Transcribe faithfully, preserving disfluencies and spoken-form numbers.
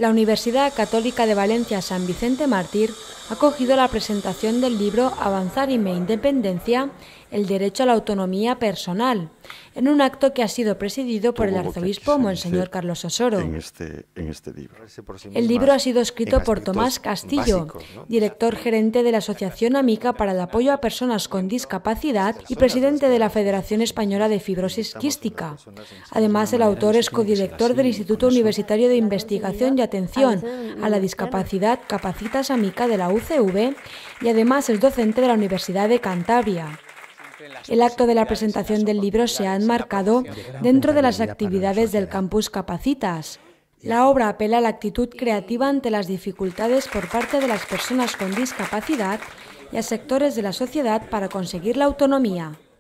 La Universidad Católica de Valencia San Vicente Mártir ha acogido la presentación del libro Avanzar y mi independencia, el derecho a la autonomía personal, en un acto que ha sido presidido por el arzobispo Monseñor Carlos Osoro. En este, en este libro. El libro ha sido escrito por Tomás Castillo, director gerente de la Asociación Amica para el Apoyo a Personas con Discapacidad y presidente de la Federación Española de Fibrosis Quística. Además, el autor es codirector del Instituto Universitario de Investigación y Atención a la Discapacidad Capacitas Amica de la U C V y además es docente de la Universidad de Cantabria. El acto de la presentación del libro se ha enmarcado dentro de las actividades del Campus Capacitas. La obra apela a la actitud creativa ante las dificultades por parte de las personas con discapacidad y a sectores de la sociedad para conseguir la autonomía.